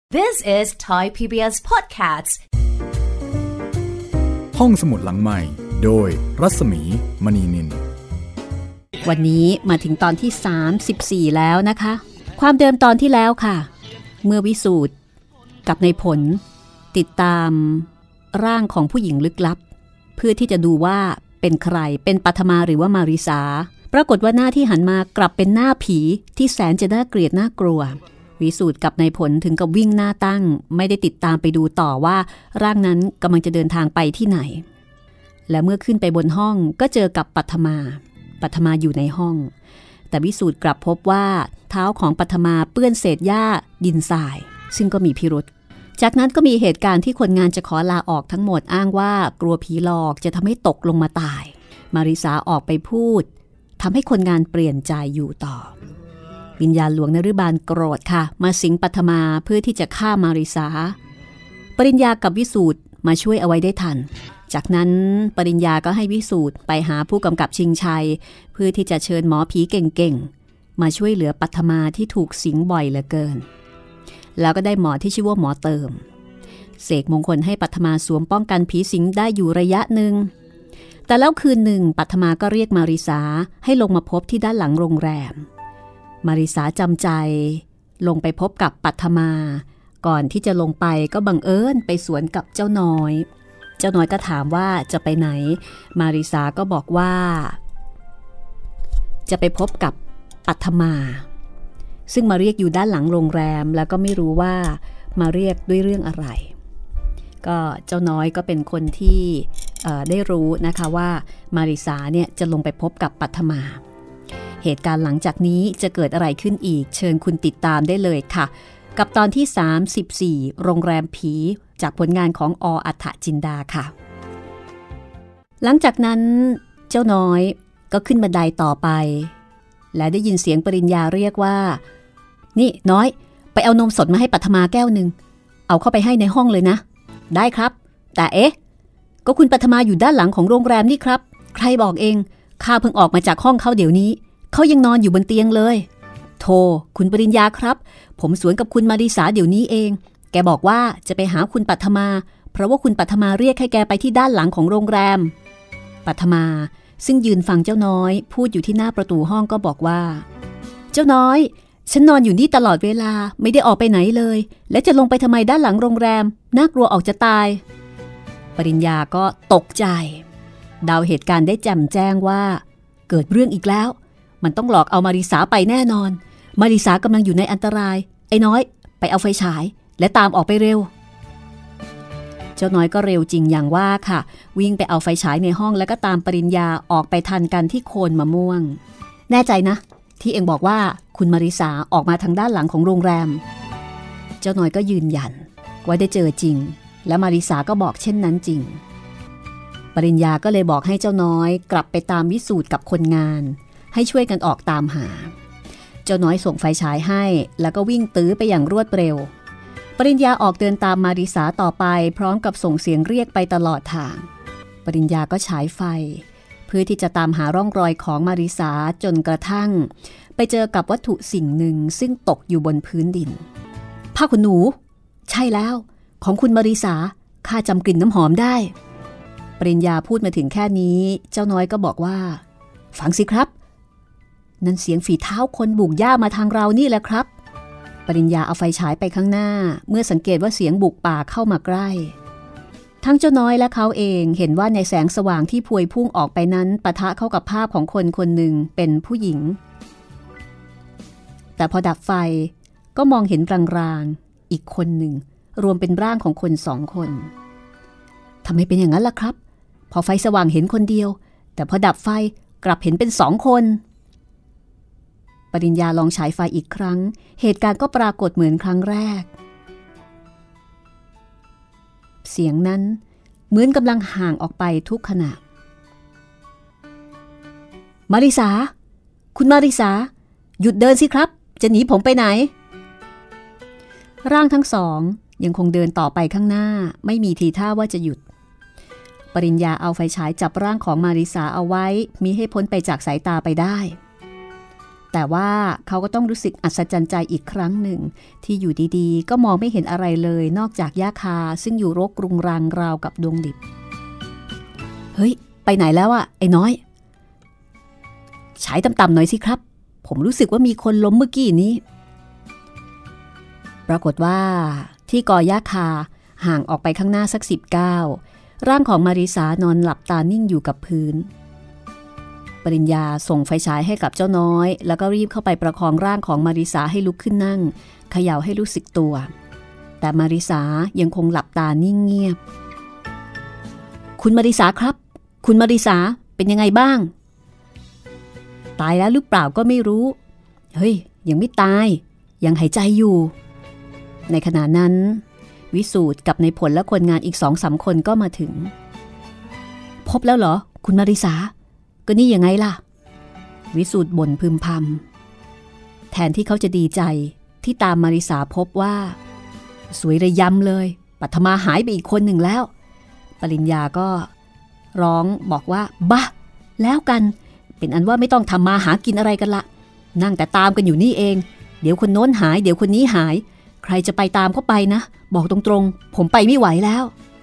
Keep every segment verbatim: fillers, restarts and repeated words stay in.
This is Thai พี บี เอส Podcast ห้องสมุดหลังใหม่โดยรัศมีมณีนินวันนี้มาถึงตอนที่สามสิบสี่แล้วนะคะความเดิมตอนที่แล้วค่ะเมื่อวิสูตรกับในผลติดตามร่างของผู้หญิงลึกลับเพื่อที่จะดูว่าเป็นใครเป็นปัทมาหรือว่ามาริสาปรากฏว่าหน้าที่หันมากลับเป็นหน้าผีที่แสนจะน่าเกลียดน่ากลัววิสูตรกับนายผลถึงกับวิ่งหน้าตั้งไม่ได้ติดตามไปดูต่อว่าร่างนั้นกำลังจะเดินทางไปที่ไหนและเมื่อขึ้นไปบนห้องก็เจอกับปัทมาปัทมาอยู่ในห้องแต่วิสูตรกลับพบว่าเท้าของปัทมาเปื้อนเศษหญ้าดินทรายซึ่งก็มีพิรุธจากนั้นก็มีเหตุการณ์ที่คนงานจะขอลาออกทั้งหมดอ้างว่ากลัวผีหลอกจะทำให้ตกลงมาตายมาริสาออกไปพูดทำให้คนงานเปลี่ยนใจอยู่ต่อวิญญาณหลวงนฤบาลโกรธค่ะมาสิงปัทมาเพื่อที่จะฆ่ามาริสาปริญญากับวิสูตรมาช่วยเอาไว้ได้ทันจากนั้นปริญญาก็ให้วิสูตรไปหาผู้กำกับชิงชัยเพื่อที่จะเชิญหมอผีเก่งๆมาช่วยเหลือปัทมาที่ถูกสิงบ่อยเหลือเกินแล้วก็ได้หมอที่ชื่อว่าหมอเติมเสกมงคลให้ปัทมาสวมป้องกันผีสิงได้อยู่ระยะหนึ่งแต่แล้วคืนหนึ่งปัทมาก็เรียกมาริสาให้ลงมาพบที่ด้านหลังโรงแรมมาริสาจำใจลงไปพบกับปัทมาก่อนที่จะลงไปก็บังเอิญไปสวนกับเจ้าน้อยเจ้าน้อยก็ถามว่าจะไปไหนมาริสาก็บอกว่าจะไปพบกับปัทมาซึ่งมาเรียกอยู่ด้านหลังโรงแรมแล้วก็ไม่รู้ว่ามาเรียกด้วยเรื่องอะไรก็เจ้าน้อยก็เป็นคนที่ได้รู้นะคะว่ามาริสาเนี่ยจะลงไปพบกับปัทมาเหตุการณ์หลังจากนี้จะเกิดอะไรขึ้นอีกเชิญคุณติดตามได้เลยค่ะกับตอนที่สามสิบสี่โรงแรมผีจากผลงานของอ.อัฏฐจินดาค่ะหลังจากนั้นเจ้าน้อยก็ขึ้นบันไดต่อไปและได้ยินเสียงปริญญาเรียกว่านี่น้อยไปเอานมสดมาให้ปัทมาแก้วหนึ่งเอาเข้าไปให้ในห้องเลยนะได้ครับแต่เอ๊ะก็คุณปัทมาอยู่ด้านหลังของโรงแรมนี่ครับใครบอกเองข้าเพิ่งออกมาจากห้องเขาเดี๋ยวนี้เขายังนอนอยู่บนเตียงเลยโธ่คุณปริญญาครับผมสวนกับคุณมาริสาเดี๋ยวนี้เองแกบอกว่าจะไปหาคุณปัทมาเพราะว่าคุณปัทมาเรียกให้แกไปที่ด้านหลังของโรงแรมปัทมาซึ่งยืนฟังเจ้าน้อยพูดอยู่ที่หน้าประตูห้องก็บอกว่าเจ้าน้อยฉันนอนอยู่นี่ตลอดเวลาไม่ได้ออกไปไหนเลยและจะลงไปทำไมด้านหลังโรงแรมน่ากลัวออกจะตายปริญญาก็ตกใจเดาเหตุการณ์ได้แจ่มแจ้งว่าเกิดเรื่องอีกแล้วมันต้องหลอกเอามาริสาไปแน่นอนมาริสากำลังอยู่ในอันตรายไอ้น้อยไปเอาไฟฉายและตามออกไปเร็วเจ้าน้อยก็เร็วจริงอย่างว่าค่ะวิ่งไปเอาไฟฉายในห้องแล้วก็ตามปริญญาออกไปทันกันที่โคนมะม่วงแน่ใจนะที่เอ็งบอกว่าคุณมาริสาออกมาทางด้านหลังของโรงแรมเจ้าน้อยก็ยืนยันว่าได้เจอจริงและมาริสาก็บอกเช่นนั้นจริงปริญญาก็เลยบอกให้เจ้าน้อยกลับไปตามวิสูตรกับคนงานให้ช่วยกันออกตามหาเจ้าน้อยส่งไฟฉายให้แล้วก็วิ่งตื้อไปอย่างรวดเร็วปริญญาออกเดินตามมาริสาต่อไปพร้อมกับส่งเสียงเรียกไปตลอดทางปริญญาก็ฉายไฟเพื่อที่จะตามหาร่องรอยของมาริสาจนกระทั่งไปเจอกับวัตถุสิ่งหนึ่งซึ่งตกอยู่บนพื้นดินผ้าขนหนูใช่แล้วของคุณมาริสาข้าจำกลิ่นน้ำหอมได้ปริญญาพูดมาถึงแค่นี้เจ้าน้อยก็บอกว่าฟังสิครับนั่นเสียงฝีเท้าคนบุกหญ้ามาทางเรานี่แหละครับปริญญาเอาไฟฉายไปข้างหน้าเมื่อสังเกตว่าเสียงบุกป่าเข้ามาใกล้ทั้งเจ้าน้อยและเขาเองเห็นว่าในแสงสว่างที่พวยพุ่งออกไปนั้นปะทะเข้ากับภาพของคนคนหนึ่งเป็นผู้หญิงแต่พอดับไฟก็มองเห็นรางๆอีกคนหนึ่งรวมเป็นร่างของคนสองคนทำไมเป็นอย่างนั้นล่ะครับพอไฟสว่างเห็นคนเดียวแต่พอดับไฟกลับเห็นเป็นสองคนปริญญาลองฉายไฟอีกครั้งเหตุการณ์ก็ปรากฏเหมือนครั้งแรกเสียงนั้นเหมือนกำลังห่างออกไปทุกขณะมาริสาคุณมาริสาหยุดเดินสิครับจะหนีผมไปไหนร่างทั้งสองยังคงเดินต่อไปข้างหน้าไม่มีทีท่าว่าจะหยุดปริญญาเอาไฟฉายจับร่างของมาริสาเอาไว้มิให้พ้นไปจากสายตาไปได้แต่ว่าเขาก็ต้องรู้สึกอัศจรรย์ใจอีกครั้งหนึ่งที่อยู่ดีๆก็มองไม่เห็นอะไรเลยนอกจากหญ้าคาซึ่งอยู่รกรุงรังราวกับดวงดิบเฮ้ยไปไหนแล้วอะไอ้น้อยฉายต่ำๆหน่อยสิครับผมรู้สึกว่ามีคนล้มเมื่อกี้นี้ปรากฏว่าที่กอหญ้าคาห่างออกไปข้างหน้าสักสิบก้าวร่างของมาริสานอนหลับตานิ่งอยู่กับพื้นปริญญาส่งไฟฉายให้กับเจ้าน้อยแล้วก็รีบเข้าไปประคองร่างของมาริสาให้ลุกขึ้นนั่งเขย่าให้รู้สึกตัวแต่มาริสายังคงหลับตานิ่งเงียบคุณมาริสาครับคุณมาริสาเป็นยังไงบ้างตายแล้วหรือเปล่าก็ไม่รู้เฮ้ยยังไม่ตายยังหายใจอยู่ในขณะนั้นวิสูตรกับในผลและคนงานอีกสองสามคนก็มาถึงพบแล้วเหรอคุณมาริสาก็นี่ยังไงล่ะวิสูตรบ่นพึมพำแทนที่เขาจะดีใจที่ตามมาริสาพบว่าสวยระยำเลยปัทมาหายไปอีกคนหนึ่งแล้วปริญญาก็ร้องบอกว่าบ้าแล้วกันเป็นอันว่าไม่ต้องทำมาหากินอะไรกันละนั่งแต่ตามกันอยู่นี่เองเดี๋ยวคนโน้นหายเดี๋ยวคนนี้หายใครจะไปตามเขาไปนะบอกตรงๆผมไปไม่ไหวแล้ว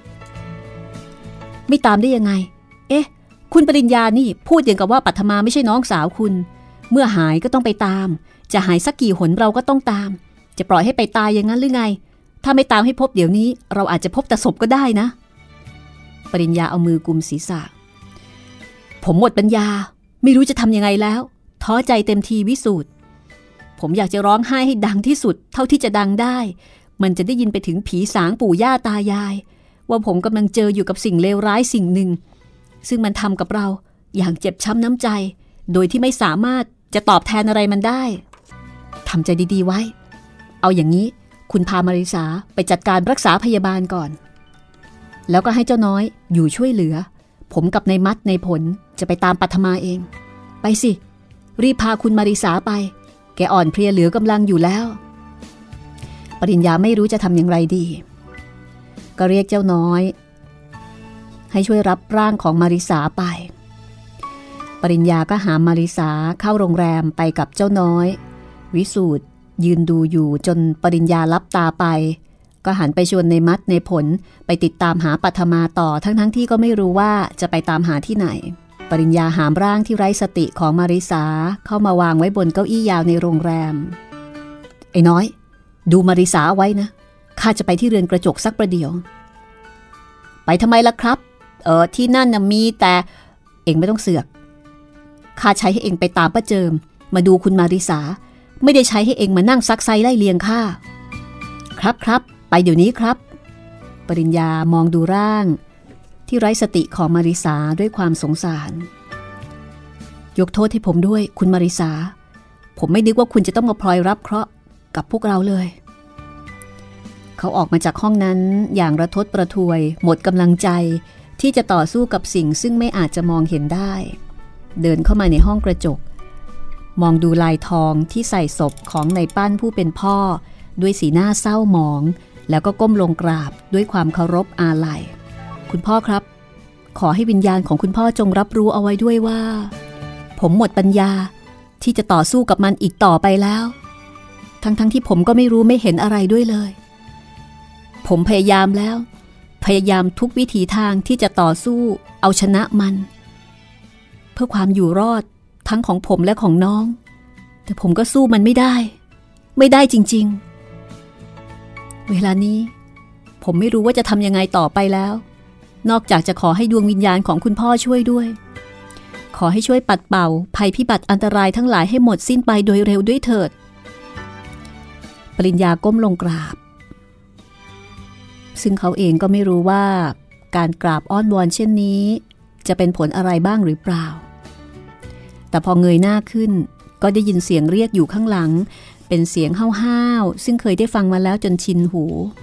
ไม่ตามได้ยังไงเอ๊ะคุณปริญญานี่พูดอย่างกับว่าปัทมาไม่ใช่น้องสาวคุณเมื่อหายก็ต้องไปตามจะหายสักกี่หนเราก็ต้องตามจะปล่อยให้ไปตายอย่างนั้นหรือไงถ้าไม่ตามให้พบเดี๋ยวนี้เราอาจจะพบแต่ศพก็ได้นะปริญญาเอามือกุมศีรษะผมหมดปัญญาไม่รู้จะทำยังไงแล้วท้อใจเต็มทีวิสูตรผมอยากจะร้องไห้ให้ดังที่สุดเท่าที่จะดังได้มันจะได้ยินไปถึงผีสางปู่ย่าตายายว่าผมกำลังเจออยู่กับสิ่งเลวร้ายสิ่งหนึ่งซึ่งมันทำกับเราอย่างเจ็บช้ำน้ำใจโดยที่ไม่สามารถจะตอบแทนอะไรมันได้ทำใจดีๆไว้เอาอย่างนี้คุณพามาริสาไปจัดการรักษาพยาบาลก่อนแล้วก็ให้เจ้าน้อยอยู่ช่วยเหลือผมกับนายมัดนายผลจะไปตามปัทมาเองไปสิรีบพาคุณมาริสาไปแกอ่อนเพลียเหลือกำลังอยู่แล้วปริญญาไม่รู้จะทำอย่างไรดีก็เรียกเจ้าน้อยให้ช่วยรับร่างของมาริสาไปปริญญาก็หามาริสาเข้าโรงแรมไปกับเจ้าน้อยวิสูตรยืนดูอยู่จนปริญญาลับตาไปก็หันไปชวนในมัดในผลไปติดตามหาปัทมาต่อทั้งๆ ท, ที่ก็ไม่รู้ว่าจะไปตามหาที่ไหนปริญญาหามร่างที่ไร้สติของมาริสาเข้ามาวางไว้บนเก้าอี้ยาวในโรงแรมไอ้น้อยดูมาริสาไว้นะข้าจะไปที่เรือนกระจกสักประเดี๋ยวไปทำไมล่ะครับเออที่นั่นน่ะมีแต่เองไม่ต้องเสือกข้าใช้ให้เองไปตามป้าเจิมมาดูคุณมาริสาไม่ได้ใช้ให้เองมานั่งซักไซไล่เลียงข้าครับครับไปเดี๋ยวนี้ครับปริญญามองดูร่างที่ไร้สติของมาริสาด้วยความสงสารยกโทษให้ผมด้วยคุณมาริสาผมไม่นึกว่าคุณจะต้องมาพลอยรับเคราะห์กับพวกเราเลยเขาออกมาจากห้องนั้นอย่างระทดประทวยหมดกำลังใจที่จะต่อสู้กับสิ่งซึ่งไม่อาจจะมองเห็นได้เดินเข้ามาในห้องกระจกมองดูลายทองที่ใส่ศพของนายปั้นผู้เป็นพ่อด้วยสีหน้าเศร้าหมองแล้วก็ก้มลงกราบด้วยความเคารพอาลัยคุณพ่อครับขอให้วิญญาณของคุณพ่อจงรับรู้เอาไว้ด้วยว่าผมหมดปัญญาที่จะต่อสู้กับมันอีกต่อไปแล้วทั้งๆ ท, ที่ผมก็ไม่รู้ไม่เห็นอะไรด้วยเลยผมพยายามแล้วพยายามทุกวิถีทางที่จะต่อสู้เอาชนะมันเพื่อความอยู่รอดทั้งของผมและของน้องแต่ผมก็สู้มันไม่ได้ไม่ได้จริงๆเวลานี้ผมไม่รู้ว่าจะทำยังไงต่อไปแล้วนอกจากจะขอให้ดวงวิญญาณของคุณพ่อช่วยด้วยขอให้ช่วยปัดเป่าภัยพิบัติอันตรายทั้งหลายให้หมดสิ้นไปโดยเร็วด้วยเถิดปริญญาก้มลงกราบซึ่งเขาเองก็ไม่รู้ว่าการกราบอ้อนวอนเช่นนี้จะเป็นผลอะไรบ้างหรือเปล่าแต่พอเงยหน้าขึ้นก็ได้ยินเสียงเรียกอยู่ข้างหลังเป็นเสียงห้าวๆซึ่งเคยได้ฟังมาแล้วจนชินหู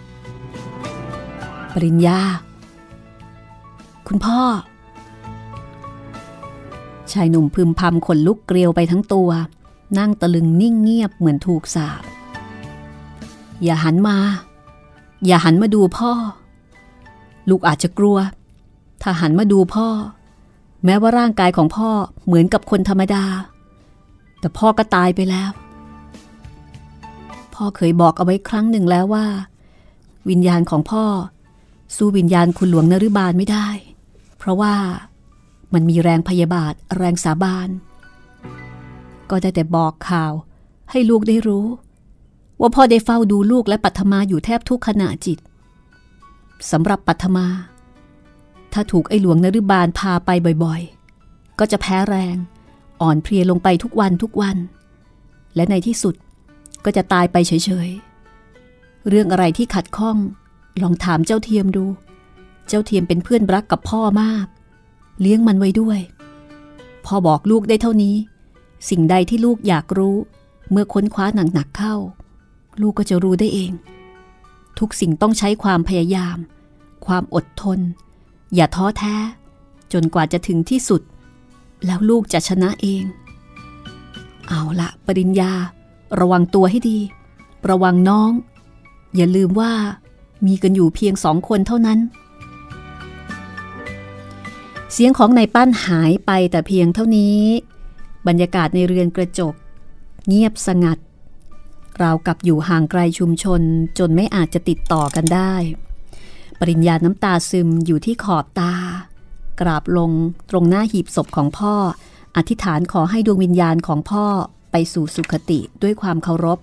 ปริญญาคุณพ่อชายหนุ่มพึมพำขนลุกเกลียวไปทั้งตัวนั่งตะลึงนิ่งเงียบเหมือนถูกสาปอย่าหันมาอย่าหันมาดูพ่อลูกอาจจะกลัวถ้าหันมาดูพ่อแม้ว่าร่างกายของพ่อเหมือนกับคนธรรมดาแต่พ่อก็ตายไปแล้วพ่อเคยบอกเอาไว้ครั้งหนึ่งแล้วว่าวิญญาณของพ่อสู้วิญญาณคุณหลวงนฤบาลไม่ได้เพราะว่ามันมีแรงพยาบาทแรงสาบานก็ได้แต่บอกข่าวให้ลูกได้รู้ว่าพ่อได้เฝ้าดูลูกและปัทมาอยู่แทบทุกขณะจิตสำหรับปัทมาถ้าถูกไอ้หลวงนฤบาลพาไปบ่อยๆก็จะแพ้แรงอ่อนเพลียลงไปทุกวันทุกวันและในที่สุดก็จะตายไปเฉยๆเรื่องอะไรที่ขัดข้องลองถามเจ้าเทียมดูเจ้าเทียมเป็นเพื่อนรักกับพ่อมากเลี้ยงมันไว้ด้วยพ่อบอกลูกได้เท่านี้สิ่งใดที่ลูกอยากรู้เมื่อค้นคว้าหนักๆเข้าลูกก็จะรู้ได้เองทุกสิ่งต้องใช้ความพยายามความอดทนอย่าท้อแท้จนกว่าจะถึงที่สุดแล้วลูกจะชนะเองเอาละปริญญาระวังตัวให้ดีระวังน้องอย่าลืมว่ามีกันอยู่เพียงสองคนเท่านั้นเสียงของนายปั้นหายไปแต่เพียงเท่านี้บรรยากาศในเรือนกระจกเงียบสงัดราวกับอยู่ห่างไกลชุมชนจนไม่อาจจะติดต่อกันได้ปริญญาน้ำตาซึมอยู่ที่ขอบตากราบลงตรงหน้าหีบศพของพ่ออธิษฐานขอให้ดวงวิญญาณของพ่อไปสู่สุคติด้วยความเคารพ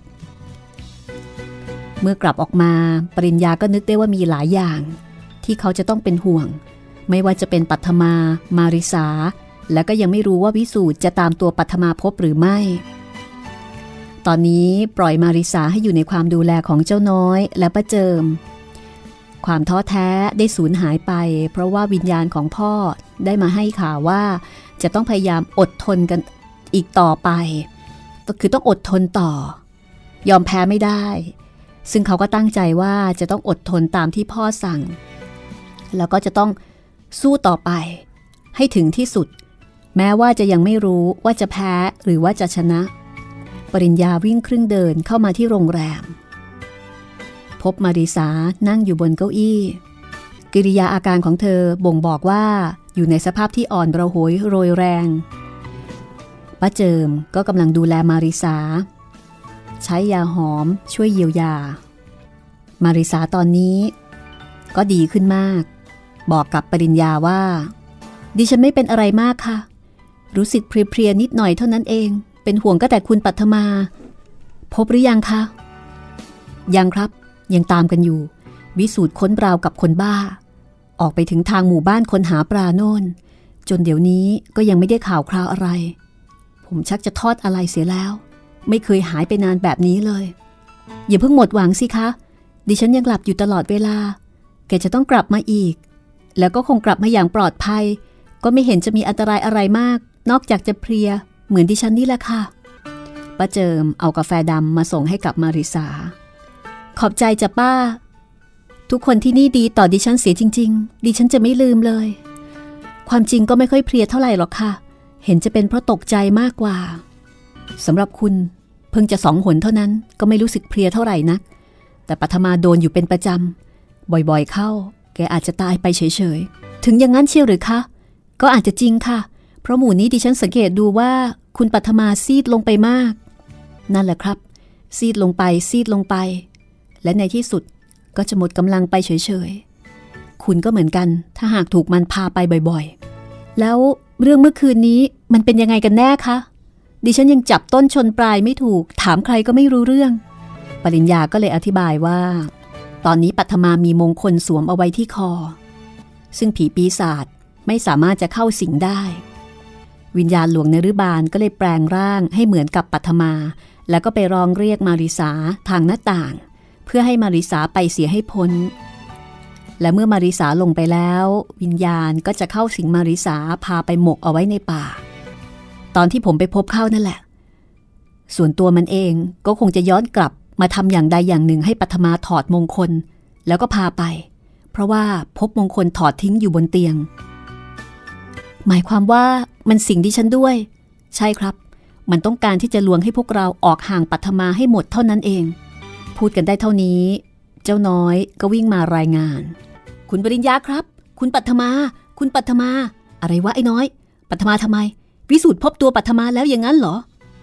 เมื่อกลับออกมาปริญญาก็นึกได้ว่ามีหลายอย่างที่เขาจะต้องเป็นห่วงไม่ว่าจะเป็นปัทมามาริสาและก็ยังไม่รู้ว่าวิสูตรจะตามตัวปัทมาพบหรือไม่ตอนนี้ปล่อยมาริสาให้อยู่ในความดูแลของเจ้าน้อยและป้าเจิมความท้อแท้ได้สูญหายไปเพราะว่าวิญญาณของพ่อได้มาให้ข่าวว่าจะต้องพยายามอดทนกันอีกต่อไปคือต้องอดทนต่อยอมแพ้ไม่ได้ซึ่งเขาก็ตั้งใจว่าจะต้องอดทนตามที่พ่อสั่งแล้วก็จะต้องสู้ต่อไปให้ถึงที่สุดแม้ว่าจะยังไม่รู้ว่าจะแพ้หรือว่าจะชนะปริญญาวิ่งครึ่งเดินเข้ามาที่โรงแรมพบมาริสานั่งอยู่บนเก้าอี้กิริยาอาการของเธอบ่งบอกว่าอยู่ในสภาพที่อ่อนระหยโรยแรงป้าเจิมก็กำลังดูแลมาริสาใช้ยาหอมช่วยเยียวยามาริสาตอนนี้ก็ดีขึ้นมากบอกกับปริญญาว่าดิฉันไม่เป็นอะไรมากค่ะรู้สึกเพลียๆนิดหน่อยเท่านั้นเองเป็นห่วงก็แต่คุณปัทมาพบหรือยังคะยังครับยังตามกันอยู่วิสูตรค้นราวกับคนบ้าออกไปถึงทางหมู่บ้านคนหาปลาโน่นจนเดี๋ยวนี้ก็ยังไม่ได้ข่าวคราวอะไรผมชักจะทอดอะไรเสียแล้วไม่เคยหายไปนานแบบนี้เลยอย่าเพิ่งหมดหวังสิคะดิฉันยังหลับอยู่ตลอดเวลาแกจะต้องกลับมาอีกแล้วก็คงกลับมาอย่างปลอดภัยก็ไม่เห็นจะมีอันตรายอะไรมากนอกจากจะเพลียเหมือนดิฉันนี่แหละค่ะป้าเจิมเอากาแฟดำมาส่งให้กับมาริสาขอบใจจ้ะป้าทุกคนที่นี่ดีต่อดิฉันเสียจริงๆดิฉันจะไม่ลืมเลยความจริงก็ไม่ค่อยเพลียเท่าไหร่หรอกค่ะเห็นจะเป็นเพราะตกใจมากกว่าสำหรับคุณเพิ่งจะสองหนเท่านั้นก็ไม่รู้สึกเพลียเท่าไหร่นักแต่ปัทมาโดนอยู่เป็นประจำบ่อยๆเข้าแกอาจจะตายไปเฉยๆถึงอย่างนั้นเชียวหรือคะก็อาจจะจริงค่ะเพราะหมู่นี้ดิฉันสังเกตดูว่าคุณปัทมาซีดลงไปมากนั่นแหละครับซีดลงไปซีดลงไปและในที่สุดก็จะหมดกำลังไปเฉยๆคุณก็เหมือนกันถ้าหากถูกมันพาไปบ่อยๆแล้วเรื่องเมื่อคืนนี้มันเป็นยังไงกันแน่คะดิฉันยังจับต้นชนปลายไม่ถูกถามใครก็ไม่รู้เรื่องปริญญาก็เลยอธิบายว่าตอนนี้ปัทมามีมงคลสวมเอาไว้ที่คอซึ่งผีปีศาจไม่สามารถจะเข้าสิงได้วิญญาณหลวงนฤบาลก็เลยแปลงร่างให้เหมือนกับปัทมาแล้วก็ไปร้องเรียกมาริสาทางหน้าต่างเพื่อให้มาริสาไปเสียให้พ้นและเมื่อมาริสาลงไปแล้ววิญญาณก็จะเข้าสิงมาริสาพาไปหมกเอาไว้ในป่าตอนที่ผมไปพบเข้านั่นแหละส่วนตัวมันเองก็คงจะย้อนกลับมาทำอย่างใดอย่างหนึ่งให้ปัทมาถอดมงคลแล้วก็พาไปเพราะว่าพบมงคลถอดทิ้งอยู่บนเตียงหมายความว่ามันสิงดิฉันด้วยใช่ครับมันต้องการที่จะลวงให้พวกเราออกห่างปัทมาให้หมดเท่านั้นเองพูดกันได้เท่านี้เจ้าน้อยก็วิ่งมารายงานคุณปริญญาครับคุณปัทมาคุณปัทมาอะไรวะไอ้น้อยปัทมาทำไมวิสูตรพบตัวปัทมาแล้วอย่างนั้นเหรอ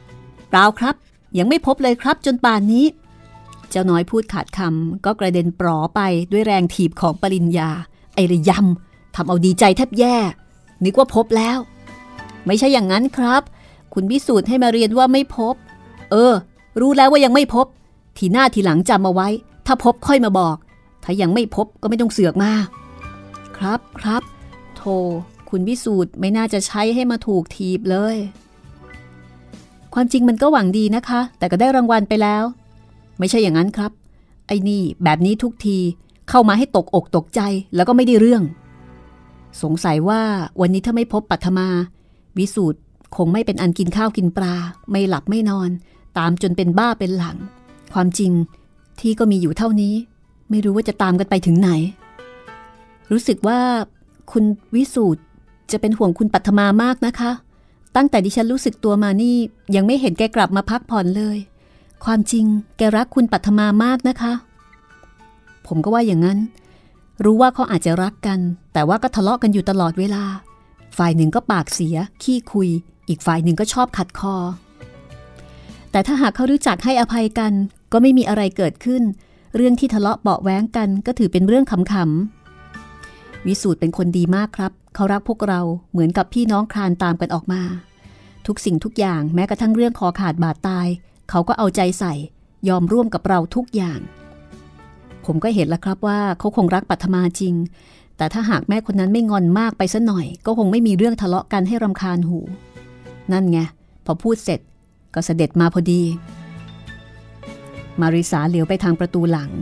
เปล่าครับยังไม่พบเลยครับจนป่านนี้เจ้าน้อยพูดขาดคำก็กระเด็นปลอไปด้วยแรงถีบของปริญญาไอ้ระยำทำเอาดีใจแทบแย่นึกว่าพบแล้วไม่ใช่อย่างนั้นครับคุณวิสูตรให้มาเรียนว่าไม่พบเออรู้แล้วว่ายังไม่พบทีหน้าทีหลังจำเอาไว้ถ้าพบค่อยมาบอกถ้ายังไม่พบก็ไม่ต้องเสือกมาครับครับโธ่คุณวิสูตรไม่น่าจะใช้ให้มาถูกถีบเลยความจริงมันก็หวังดีนะคะแต่ก็ได้รางวัลไปแล้วไม่ใช่อย่างนั้นครับไอ้นี่แบบนี้ทุกทีเข้ามาให้ตกอกตกใจแล้วก็ไม่ได้เรื่องสงสัยว่าวันนี้ถ้าไม่พบปัทมาวิสูตรคงไม่เป็นอันกินข้าวกินปลาไม่หลับไม่นอนตามจนเป็นบ้าเป็นหลังความจริงที่ก็มีอยู่เท่านี้ไม่รู้ว่าจะตามกันไปถึงไหนรู้สึกว่าคุณวิสูตรจะเป็นห่วงคุณปัทมามากนะคะตั้งแต่ดิฉันรู้สึกตัวมานี่ยังไม่เห็นแกกลับมาพักผ่อนเลยความจริงแกรักคุณปัทมามากนะคะผมก็ว่าอย่างนั้นรู้ว่าเขาอาจจะรักกันแต่ว่าก็ทะเลาะกันอยู่ตลอดเวลาฝ่ายหนึ่งก็ปากเสียขี้คุยอีกฝ่ายหนึ่งก็ชอบขัดคอแต่ถ้าหากเขารู้จักให้อภัยกันก็ไม่มีอะไรเกิดขึ้นเรื่องที่ทะเลาะเบาะแว้งกันก็ถือเป็นเรื่องขำๆวิสูตรเป็นคนดีมากครับเขารักพวกเราเหมือนกับพี่น้องคลานตามกันออกมาทุกสิ่งทุกอย่างแม้กระทั่งเรื่องคอขาดบาดตายเขาก็เอาใจใส่ยอมร่วมกับเราทุกอย่างผมก็เห็นแล้วครับว่าเขาคงรักปัทมาจริงแต่ถ้าหากแม่คนนั้นไม่งอนมากไปซะหน่อยก็คงไม่มีเรื่องทะเลาะกันให้รำคาญหูนั่นไงพอพูดเสร็จก็เสด็จมาพอดีมาริสาเหลียวไปทางประตูหลัง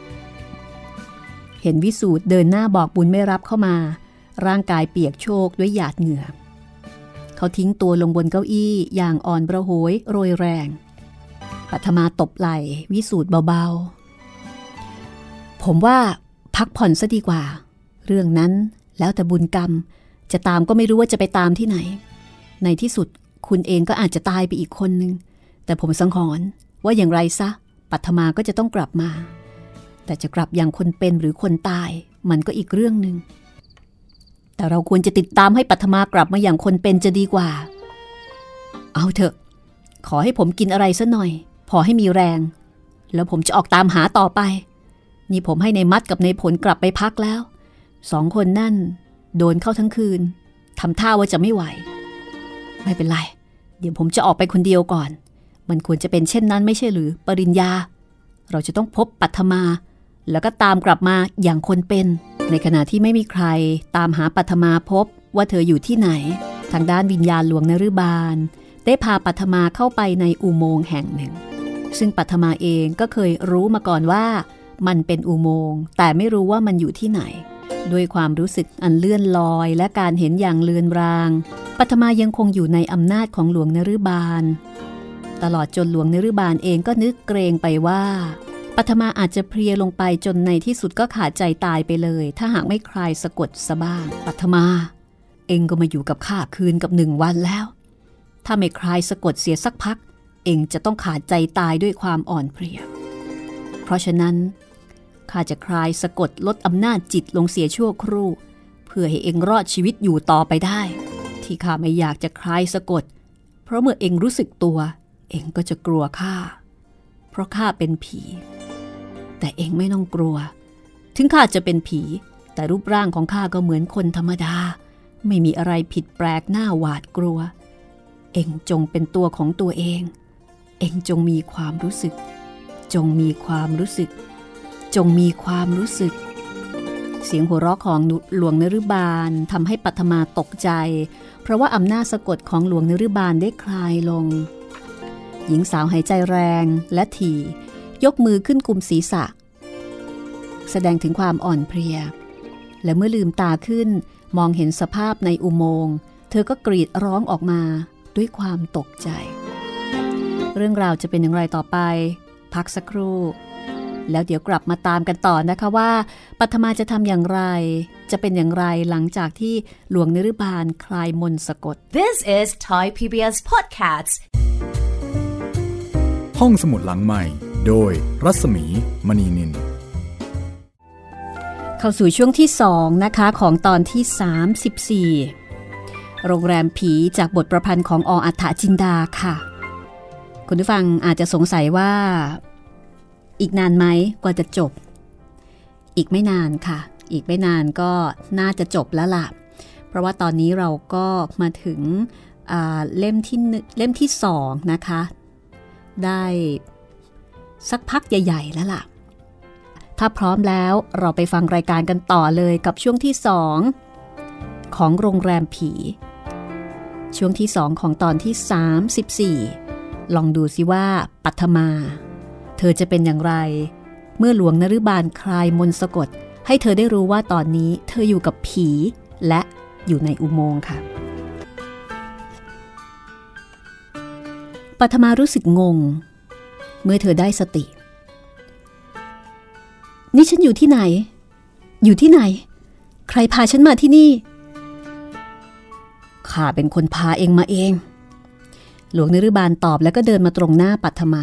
เห็นวิสูตรเดินหน้าบอกบุญไม่รับเข้ามาร่างกายเปียกโชกด้วยหยาดเหงื่อเขาทิ้งตัวลงบนเก้าอี้อย่างอ่อนประโหยโรยแรงปัทมาตบไหล่วิสูตรเบาๆผมว่าพักผ่อนซะดีกว่าเรื่องนั้นแล้วแต่บุญกรรมจะตามก็ไม่รู้ว่าจะไปตามที่ไหนในที่สุดคุณเองก็อาจจะตายไปอีกคนนึงแต่ผมสังหรณ์ว่าอย่างไรซะปัทมาก็จะต้องกลับมาแต่จะกลับอย่างคนเป็นหรือคนตายมันก็อีกเรื่องนึงแต่เราควรจะติดตามให้ปัทมากลับมาอย่างคนเป็นจะดีกว่าเอาเถอะขอให้ผมกินอะไรซะหน่อยพอให้มีแรงแล้วผมจะออกตามหาต่อไปนี่ผมให้ในมัดกับในผลกลับไปพักแล้วสองคนนั่นโดนเข้าทั้งคืนทำท่าว่าจะไม่ไหวไม่เป็นไรเดี๋ยวผมจะออกไปคนเดียวก่อนมันควรจะเป็นเช่นนั้นไม่ใช่หรือปริญญาเราจะต้องพบปัทมาแล้วก็ตามกลับมาอย่างคนเป็นในขณะที่ไม่มีใครตามหาปัทมาพบว่าเธออยู่ที่ไหนทางด้านวิญญาณหลวงนฤบาลได้พาปัทมาเข้าไปในอุโมงค์แห่งหนึ่งซึ่งปัทมาเองก็เคยรู้มาก่อนว่ามันเป็นอุโมงค์แต่ไม่รู้ว่ามันอยู่ที่ไหนด้วยความรู้สึกอันเลื่อนลอยและการเห็นอย่างเลือนรางปัทมายังคงอยู่ในอำนาจของหลวงนฤบาลตลอดจนหลวงนฤบาลเองก็นึกเกรงไปว่าปัทมาอาจจะเพลียลงไปจนในที่สุดก็ขาดใจตายไปเลยถ้าหากไม่คลายสะกดซะบ้างปัทมาเองก็มาอยู่กับข้าคืนกับหนึ่งวันแล้วถ้าไม่คลายสะกดเสียสักพักเองจะต้องขาดใจตายด้วยความอ่อนเพลียเพราะฉะนั้นข้าจะคลายสะกดลดอำนาจจิตลงเสียชั่วครู่เพื่อให้เองรอดชีวิตอยู่ต่อไปได้ที่ข้าไม่อยากจะคลายสะกดเพราะเมื่อเองรู้สึกตัวเองก็จะกลัวข้าเพราะข้าเป็นผีแต่เองไม่ต้องกลัวถึงข้าจะเป็นผีแต่รูปร่างของข้าก็เหมือนคนธรรมดาไม่มีอะไรผิดแปลกน่าหวาดกลัวเองจงเป็นตัวของตัวเองเองจงมีความรู้สึกจงมีความรู้สึกจงมีความรู้สึกเสียงหัวเราะของหลวงนฤบาลทำให้ปัทมาตกใจเพราะว่าอำนาจสะกดของหลวงนฤบาลได้คลายลงหญิงสาวหายใจแรงและถี่ยกมือขึ้นกุมศีรษะแสดงถึงความอ่อนเพลียและเมื่อลืมตาขึ้นมองเห็นสภาพในอุโมงค์เธอก็กรีดร้องออกมาด้วยความตกใจเรื่องราวจะเป็นอย่างไรต่อไปพักสักครู่แล้วเดี๋ยวกลับมาตามกันต่อนะคะว่าปัทมาจะทำอย่างไรจะเป็นอย่างไรหลังจากที่หลวงนฤบาลคลายมนต์สะกด This is Thai พี บี เอส Podcast ห้องสมุดหลังใหม่โดยรัศมีมณีนินเข้าสู่ช่วงที่สองนะคะของตอนที่สามสิบสี่โรงแรมผีจากบทประพันธ์ของอ.อัฏฐจินดาค่ะคุณผู้ฟังอาจจะสงสัยว่าอีกนานไหมกว่าจะจบอีกไม่นานค่ะอีกไม่นานก็น่าจะจบแล้วล่ะเพราะว่าตอนนี้เราก็มาถึงเล่มที่เล่มที่สองนะคะได้สักพักใหญ่ๆแล้วล่ะถ้าพร้อมแล้วเราไปฟังรายการกันต่อเลยกับช่วงที่สองของโรงแรมผีช่วงที่สองของตอนที่สามสิบสี่ลองดูสิว่าปัทมาเธอจะเป็นอย่างไรเมื่อหลวงนฤบาลคลายมนต์สะกดให้เธอได้รู้ว่าตอนนี้เธออยู่กับผีและอยู่ในอุโมงค์ค่ะปัทมารู้สึกงงเมื่อเธอได้สตินี่ฉันอยู่ที่ไหนอยู่ที่ไหนใครพาฉันมาที่นี่ข้าเป็นคนพาเองมาเองหลวงนฤบาลตอบแล้วก็เดินมาตรงหน้าปัทมา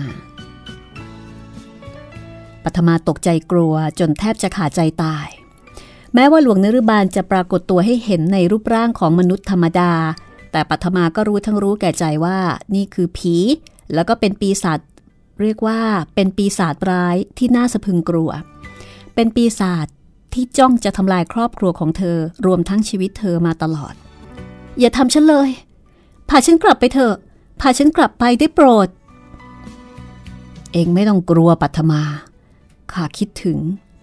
ปัทมาตกใจกลัวจนแทบจะขาดใจตายแม้ว่าหลวงนฤบาลจะปรากฏตัวให้เห็นในรูปร่างของมนุษย์ธรรมดาแต่ปัทมาก็รู้ทั้งรู้แก่ใจว่านี่คือผีแล้วก็เป็นปีศาจเรียกว่าเป็นปีศาจร้ายที่น่าสะพรึงกลัวเป็นปีศาจที่จ้องจะทำลายครอบครัวของเธอรวมทั้งชีวิตเธอมาตลอดอย่าทำฉันเลยพาฉันกลับไปเถอะพาฉันกลับไปได้โปรดเองไม่ต้องกลัวปัทมาข้าคิดถึง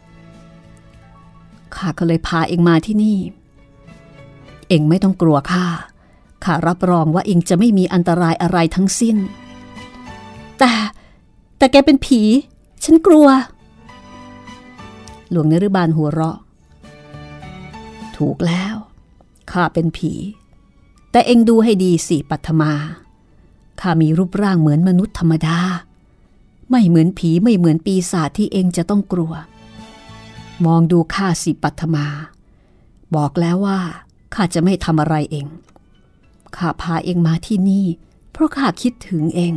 ข้าก็เลยพาเองมาที่นี่เองไม่ต้องกลัวข้าข้ารับรองว่าเองจะไม่มีอันตรายอะไรทั้งสิ้นแต่แต่แกเป็นผีฉันกลัวหลวงนฤบาลหัวเราะถูกแล้วข้าเป็นผีแต่เองดูให้ดีสิปัทมาข้ามีรูปร่างเหมือนมนุษย์ธรรมดาไม่เหมือนผีไม่เหมือนปีศาจที่เองจะต้องกลัวมองดูข้าสิปัทมาบอกแล้วว่าข้าจะไม่ทำอะไรเองข้าพาเองมาที่นี่เพราะข้าคิดถึงเอง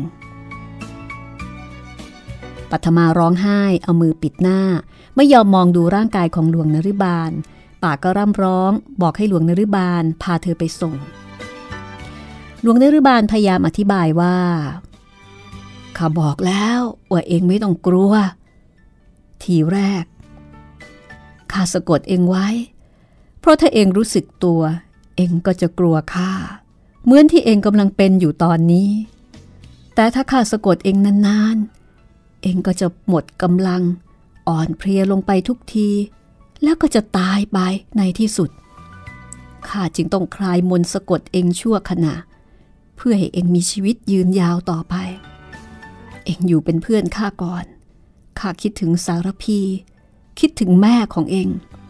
ปัทมาร้องไห้เอามือปิดหน้าไม่ยอมมองดูร่างกายของหลวงนฤบาลปากก็ร่ำร้องบอกให้หลวงนฤบาลพาเธอไปส่งหลวงนฤบาลพยายามอธิบายว่าข้าบอกแล้วว่าเองไม่ต้องกลัวทีแรกข้าสะกดเองไว้เพราะถ้าเองรู้สึกตัวเองก็จะกลัวข้าเหมือนที่เองกำลังเป็นอยู่ตอนนี้แต่ถ้าข้าสะกดเองนานๆเองก็จะหมดกำลังอ่อนเพลียลงไปทุกทีแล้วก็จะตายไปในที่สุดข้าจึงต้องคลายมนต์สะกดเองชั่วขณะเพื่อให้เองมีชีวิตยืนยาวต่อไปเองอยู่เป็นเพื่อนข้าก่อนข้าคิดถึงสารพีคิดถึงแม่ของเอง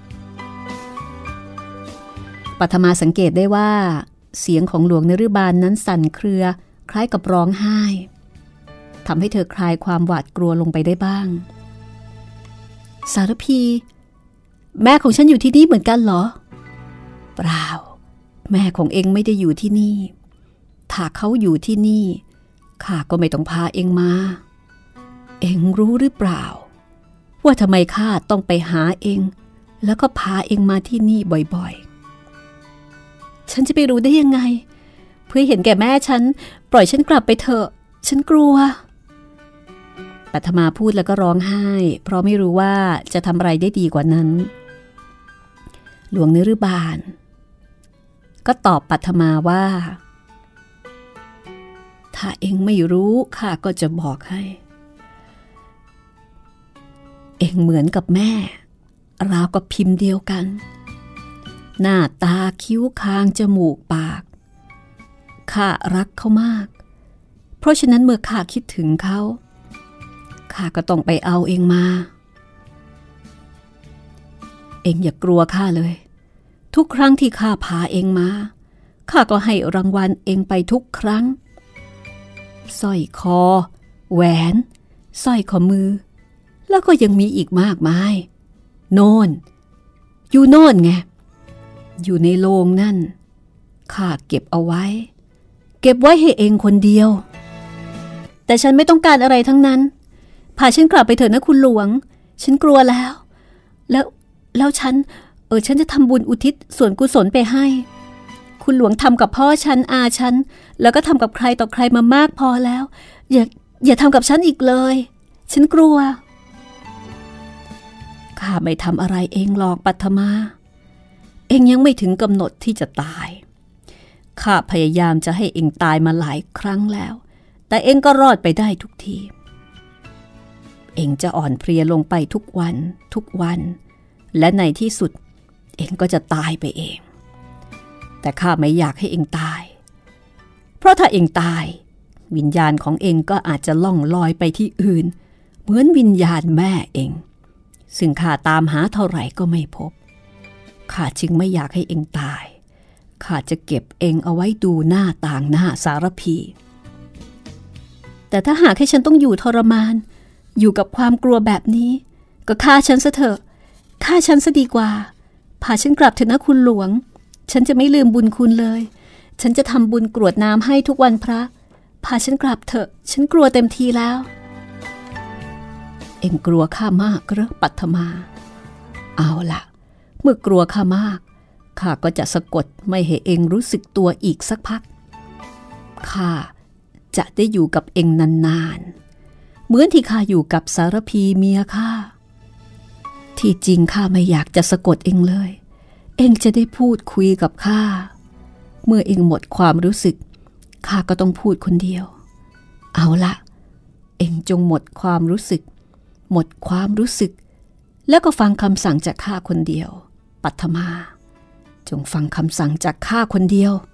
ปัทมาสังเกตได้ว่าเสียงของหลวงนฤบาลนั้นสั่นเครือคล้ายกับร้องไห้ทำให้เธอคลายความหวาดกลัวลงไปได้บ้างสารพีแม่ของฉันอยู่ที่นี่เหมือนกันเหรอเปล่าแม่ของเองไม่ได้อยู่ที่นี่ถ้าเขาอยู่ที่นี่ข้าก็ไม่ต้องพาเองมาเองรู้หรือเปล่าว่าทำไมข้าต้องไปหาเองแล้วก็พาเองมาที่นี่บ่อยๆฉันจะไปรู้ได้ยังไงเพื่อเห็นแก่แม่ฉันปล่อยฉันกลับไปเถอะฉันกลัวปัทมาพูดแล้วก็ร้องไห้เพราะไม่รู้ว่าจะทำอะไรได้ดีกว่านั้นหลวงนฤบาลก็ตอบปัทมาว่าถ้าเองไม่รู้ข้าก็จะบอกให้เองเหมือนกับแม่ราวกับพิมพ์เดียวกันหน้าตาคิ้วคางจมูกปากข้ารักเขามากเพราะฉะนั้นเมื่อข้าคิดถึงเขาข้าก็ต้องไปเอาเองมาเองอย่ากลัวข้าเลยทุกครั้งที่ข้าพาเองมาข้าก็ให้รางวัลเองไปทุกครั้งสร้อยคอแหวนสร้อยข้อมือแล้วก็ยังมีอีกมากมายโน่นอยู่โน่นไงอยู่ในโลงนั่นข้าเก็บเอาไว้เก็บไว้ให้เองคนเดียวแต่ฉันไม่ต้องการอะไรทั้งนั้นพาฉันกลับไปเถอะนะคุณหลวงฉันกลัวแล้วแล้วแล้วฉันเออฉันจะทำบุญอุทิศส่วนกุศลไปให้คุณหลวงทำกับพ่อฉันอาฉันแล้วก็ทำกับใครต่อใครมามากพอแล้วอย่าอย่าทำกับฉันอีกเลยฉันกลัวข้าไม่ทำอะไรเองหรอกปัทมาเองยังไม่ถึงกำหนดที่จะตายข้าพยายามจะให้เองตายมาหลายครั้งแล้วแต่เองก็รอดไปได้ทุกทีเองจะอ่อนเพลียลงไปทุกวันทุกวันและในที่สุดเองก็จะตายไปเองแต่ข้าไม่อยากให้เองตายเพราะถ้าเองตายวิญญาณของเองก็อาจจะล่องลอยไปที่อื่นเหมือนวิญญาณแม่เองซึ่งข้าตามหาเท่าไหร่ก็ไม่พบข้าจึงไม่อยากให้เองตายข้าจะเก็บเองเอาไว้ดูหน้าต่างหน้าสารพีแต่ถ้าหากให้ฉันต้องอยู่ทรมานอยู่กับความกลัวแบบนี้ก็ฆ่าฉันซะเถอะฆ่าฉันซะดีกว่าพาฉันกลับเถอะนะคุณหลวงฉันจะไม่ลืมบุญคุณเลยฉันจะทำบุญกรวดน้ำให้ทุกวันพระพาฉันกลับเถอะฉันกลัวเต็มทีแล้วเอ็งกลัวข้ามากเหรอปัทมาเอาล่ะเมื่อกลัวข้ามากข้าก็จะสะกดไม่ให้เอ็งรู้สึกตัวอีกสักพักข้าจะได้อยู่กับเอ็งนานๆเหมือนที่ข้าอยู่กับสารพีเมียข้าที่จริงข้าไม่อยากจะสะกดเอ็งเลยเอ็งจะได้พูดคุยกับข้าเมื่อเอ็งหมดความรู้สึกข้าก็ต้องพูดคนเดียวเอาละเอ็งจงหมดความรู้สึกหมดความรู้สึกแล้วก็ฟังคำสั่งจากข้าคนเดียวปัทมาจงฟังคำสั่งจากข้าคนเดียว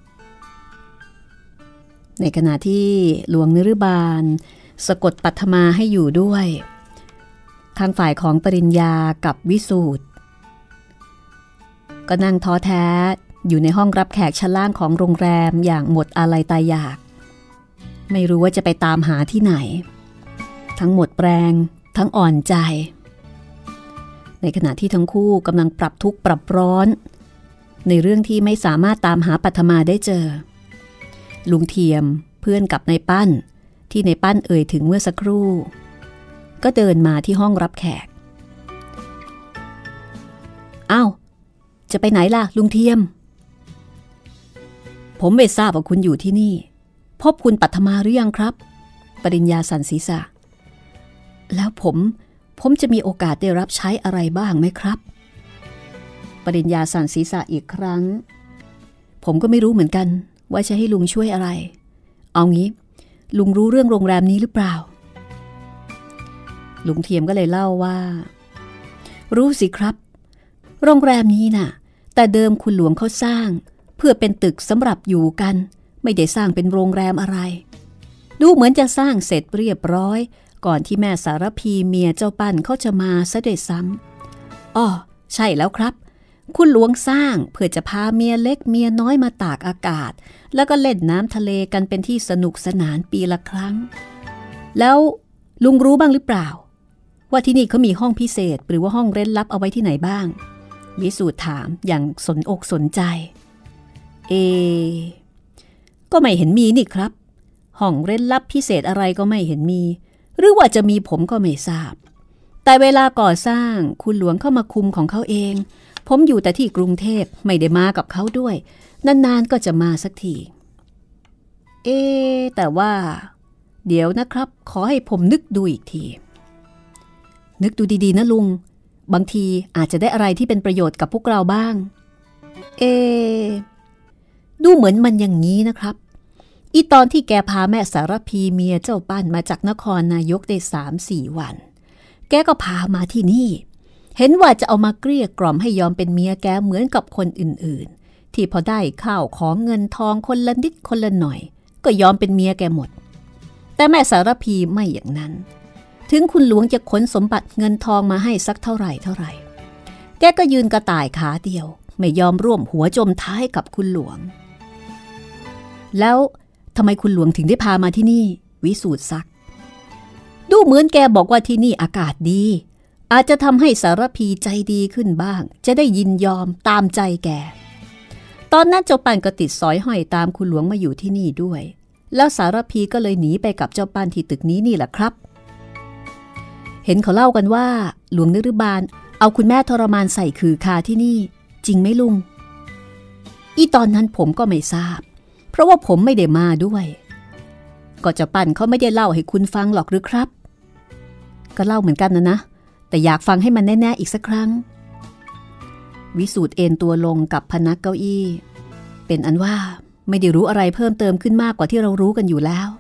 ในขณะที่หลวงนฤบาลสะกดปัทมาให้อยู่ด้วยทางฝ่ายของปริญญากับวิสูตรก็นั่งท้อแท้อยู่ในห้องรับแขกชั้นล่างของโรงแรมอย่างหมดอาลัยตายอยากไม่รู้ว่าจะไปตามหาที่ไหนทั้งหมดแรงทั้งอ่อนใจในขณะที่ทั้งคู่กำลังปรับทุกข์ปรับร้อนในเรื่องที่ไม่สามารถตามหาปัทมาได้เจอลุงเทียมเพื่อนกับนายปั้นที่นายปั้นเอ่ยถึงเมื่อสักครู่ก็เดินมาที่ห้องรับแขกอ้าวจะไปไหนล่ะลุงเทียมผมไม่ทราบว่าคุณอยู่ที่นี่พบคุณปัทมาหรือยังครับปริญญาสั่นศีรษะแล้วผมผมจะมีโอกาสได้รับใช้อะไรบ้างไหมครับปริญญาสั่นศีรษะอีกครั้งผมก็ไม่รู้เหมือนกันว่าจะให้ลุงช่วยอะไรเอางี้ลุงรู้เรื่องโรงแรมนี้หรือเปล่าลุงเทียมก็เลยเล่าว่ารู้สิครับโรงแรมนี้น่ะแต่เดิมคุณหลวงเขาสร้างเพื่อเป็นตึกสำหรับอยู่กันไม่ได้สร้างเป็นโรงแรมอะไรดูเหมือนจะสร้างเสร็จเรียบร้อยก่อนที่แม่สารพีเมียเจ้าปั้นเขาจะมาซะด้วยซ้ำอ้อใช่แล้วครับคุณหลวงสร้างเพื่อจะพาเมียเล็กเมียน้อยมาตากอากาศแล้วก็เล่นน้ำทะเลกันเป็นที่สนุกสนานปีละครั้งแล้วลุงรู้บ้างหรือเปล่าว่าที่นี่เขามีห้องพิเศษหรือว่าห้องเร้นลับเอาไว้ที่ไหนบ้างวิสูตรถามอย่างสนอกสนใจเอก็ไม่เห็นมีนี่ครับห้องเร้นลับพิเศษอะไรก็ไม่เห็นมีหรือว่าจะมีผมก็ไม่ทราบแต่เวลาก่อสร้างคุณหลวงเข้ามาคุมของเขาเองผมอยู่แต่ที่กรุงเทพไม่ได้มากับเขาด้วยนานๆก็จะมาสักทีเอแต่ว่าเดี๋ยวนะครับขอให้ผมนึกดูอีกทีนึกดูดีๆนะลุงบางทีอาจจะได้อะไรที่เป็นประโยชน์กับพวกเราบ้างเอดูเหมือนมันอย่างนี้นะครับอีตอนที่แกพาแม่สารพีเมียเจ้าปั้นมาจากนครนายกได้ สามสี่ วันแกก็พามาที่นี่เห็นว่าจะเอามาเกลี้ยกล่อมให้ยอมเป็นเมียแกเหมือนกับคนอื่นๆที่พอได้ข้าวของเงินทองคนละนิดคนละหน่อยก็ยอมเป็นเมียแกหมดแต่แม่สารพีไม่อย่างนั้นถึงคุณหลวงจะขนสมบัติเงินทองมาให้สักเท่าไหร่เท่าไหร่แกก็ยืนกระต่ายขาเดียวไม่ยอมร่วมหัวจมท้ายกับคุณหลวงแล้วทำไมคุณหลวงถึงได้พามาที่นี่วิสูตรซักดูเหมือนแกบอกว่าที่นี่อากาศดีอาจจะทำให้สารพีใจดีขึ้นบ้างจะได้ยินยอมตามใจแกตอนนั้นเจ้าปั้นก็ติดสอยห้อยตามคุณหลวงมาอยู่ที่นี่ด้วยแล้วสารพีก็เลยหนีไปกับเจ้าปั้นที่ตึกนี้นี่แหละครับเห็นเขาเล่ากันว่าหลวงนฤบาลเอาคุณแม่ทรมานใส่คือคาที่นี่จริงไหมลุงอีตอนนั้นผมก็ไม่ทราบเพราะว่าผมไม่ได้มาด้วยก็เจ้าปั่นเขาไม่ได้เล่าให้คุณฟังหรอกหรือครับก็เล่าเหมือนกันนะนะแต่อยากฟังให้มันแน่ๆอีกสักครั้งวิสูตรเอนตัวลงกับพนักเก้าอี้เป็นอันว่าไม่ได้รู้อะไรเพิ่มเติมขึ้นมากกว่าที่เรารู้กันอยู่แล้ว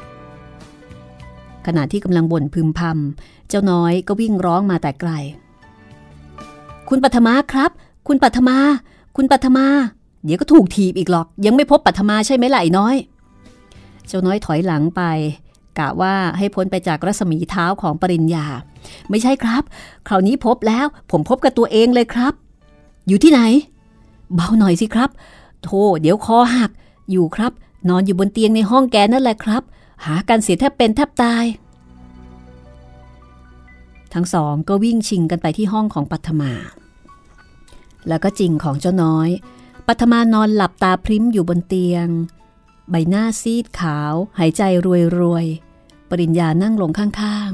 ขณะที่กำลังบ่นพึมพำเจ้าน้อยก็วิ่งร้องมาแต่ไกลคุณปัทมาครับคุณปัทมาคุณปัทมาเดี๋ยวก็ถูกถีบอีกหรอกยังไม่พบปัทมาใช่ไหมล่ะไอ้น้อยเจ้าน้อยถอยหลังไปกะว่าให้พ้นไปจากรัศมีเท้าของปริญญาไม่ใช่ครับคราวนี้พบแล้วผมพบกับตัวเองเลยครับอยู่ที่ไหนเบาหน่อยสิครับโธ่เดี๋ยวคอหักอยู่ครับนอนอยู่บนเตียงในห้องแกนั่นแหละครับหากันเสียแทบเป็นแทบตายทั้งสองก็วิ่งชิงกันไปที่ห้องของปัทมาแล้วก็จริงของเจ้าน้อยปัทมานอนหลับตาพริ้มอยู่บนเตียงใบหน้าซีดขาวหายใจรวยๆปริญญานั่งลงข้าง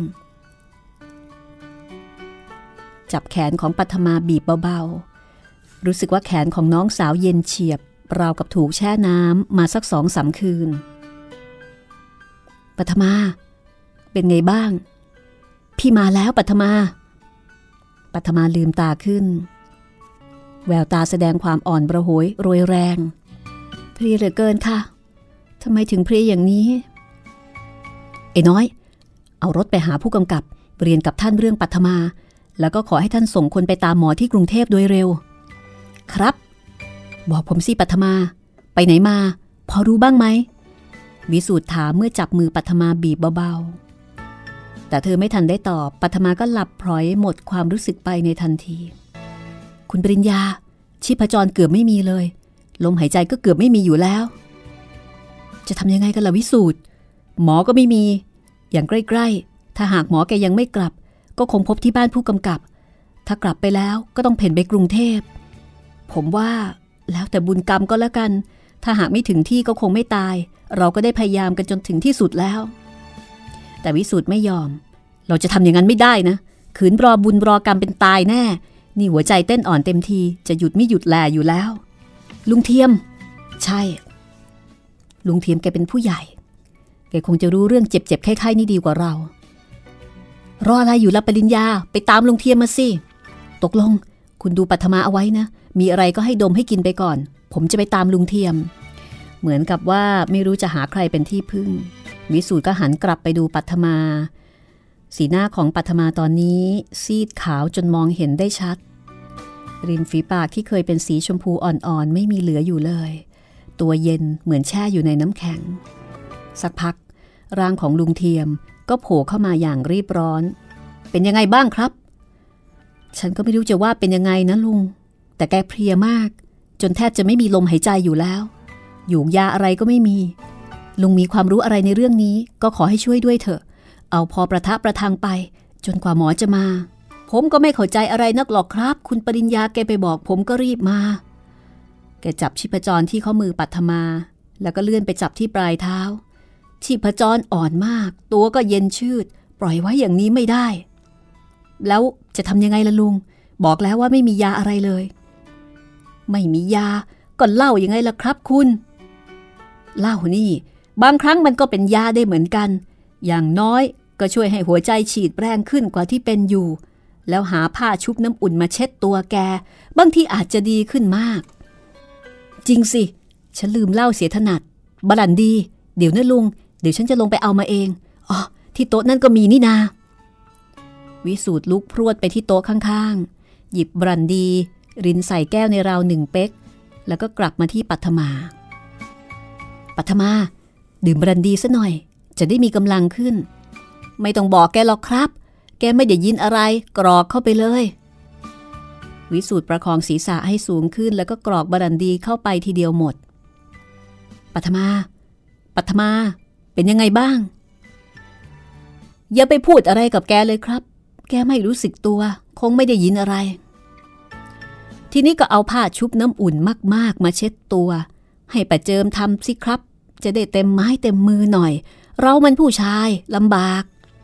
ๆจับแขนของปัทมาบีบเบาๆรู้สึกว่าแขนของน้องสาวเย็นเฉียบราวกับถูกแช่น้ำมาสักสองสามคืนปัทมาเป็นไงบ้างพี่มาแล้วปัทมาปัทมาลืมตาขึ้นแววตาแสดงความอ่อนประโหยโรยแรงเพลียเหลือเกินค่ะทำไมถึงเพลียอย่างนี้ไอ้น้อยเอารถไปหาผู้กำกับเรียนกับท่านเรื่องปัทมาแล้วก็ขอให้ท่านส่งคนไปตามหมอที่กรุงเทพโดยเร็วครับบอกผมสิปัทมาไปไหนมาพอรู้บ้างไหมวิสูตรถามเมื่อจับมือปัทมาบีบเบาๆแต่เธอไม่ทันได้ตอบปัทมาก็หลับพลอยหมดความรู้สึกไปในทันทีคุณปริญญาชีพจรเกือบไม่มีเลยลมหายใจก็เกือบไม่มีอยู่แล้วจะทำยังไงกันล่ะวิสูตรหมอก็ไม่มีอย่างใกล้ๆถ้าหากหมอแกยังไม่กลับก็คงพบที่บ้านผู้กำกับถ้ากลับไปแล้วก็ต้องเพ่นไปกรุงเทพผมว่าแล้วแต่บุญกรรมก็แล้วกันถ้าหากไม่ถึงที่ก็คงไม่ตายเราก็ได้พยายามกันจนถึงที่สุดแล้วแต่วิสูตรไม่ยอมเราจะทำอย่างนั้นไม่ได้นะขืนรอบุญรอกรรมเป็นตายแน่นี่หัวใจเต้นอ่อนเต็มทีจะหยุดไม่หยุดแลอยู่แล้วลุงเทียมใช่ลุงเทียมแกเป็นผู้ใหญ่แกคงจะรู้เรื่องเจ็บๆไข้ๆนี่ดีกว่าเรารออะไรอยู่ล่ะปริญญาไปตามลุงเทียมมาสิตกลงคุณดูปัทมาเอาไว้นะมีอะไรก็ให้ดมให้กินไปก่อนผมจะไปตามลุงเทียมเหมือนกับว่าไม่รู้จะหาใครเป็นที่พึ่งวิสูตรก็หันกลับไปดูปัทมาสีหน้าของปัทมาตอนนี้ซีดขาวจนมองเห็นได้ชัดริมฝีปากที่เคยเป็นสีชมพูอ่อนๆไม่มีเหลืออยู่เลยตัวเย็นเหมือนแช่อยู่ในน้ำแข็งสักพักร่างของลุงเทียมก็โผล่เข้ามาอย่างรีบร้อนเป็นยังไงบ้างครับฉันก็ไม่รู้จะว่าเป็นยังไงนะลุงแต่แกเพลียมากจนแทบจะไม่มีลมหายใจอยู่แล้วหยูกยาอะไรก็ไม่มีลุงมีความรู้อะไรในเรื่องนี้ก็ขอให้ช่วยด้วยเถอะเอาพอประทะประทังไปจนกว่าหมอจะมาผมก็ไม่เข้าใจอะไรนักหรอกครับคุณปริญญาแกไปบอกผมก็รีบมาแกจับชีพจรที่ข้อมือปัทมาแล้วก็เลื่อนไปจับที่ปลายเท้าชีพจรอ่อนมากตัวก็เย็นชืดปล่อยไว้อย่างนี้ไม่ได้แล้วจะทำยังไงล่ะลุงบอกแล้วว่าไม่มียาอะไรเลยไม่มียาก็เหล้ายังไงล่ะครับคุณเหล้านี่บางครั้งมันก็เป็นยาได้เหมือนกันอย่างน้อยก็ช่วยให้หัวใจฉีดแรงขึ้นกว่าที่เป็นอยู่แล้วหาผ้าชุบน้ำอุ่นมาเช็ดตัวแกบางทีอาจจะดีขึ้นมากจริงสิฉันลืมเหล้าเสียถนัดบรันดีเดี๋ยวนะลุงเดี๋ยวฉันจะลงไปเอามาเองอ๋อที่โต๊ะนั่นก็มีนี่นาวิสูตรลุกพรวดไปที่โต๊ะข้างๆหยิบบรันดีรินใส่แก้วในราวหนึ่งเป๊กแล้วก็กลับมาที่ปัทมาปัทมาดื่มบรันดีซะหน่อยจะได้มีกำลังขึ้นไม่ต้องบอกแกหรอกครับแกไม่ได้ยินอะไรกรอกเข้าไปเลยวิสูตรประคองศีรษะให้สูงขึ้นแล้วก็กรอกบรันดีเข้าไปทีเดียวหมดปัทมาปัทมาเป็นยังไงบ้างอย่าไปพูดอะไรกับแกเลยครับแกไม่รู้สึกตัวคงไม่ได้ยินอะไรทีนี้ก็เอาผ้าชุบน้ำอุ่นมากๆมาเช็ดตัวให้ป้าเจิมทำสิครับจะได้เต็มไม้เต็มมือหน่อยเรามันผู้ชายลำบาก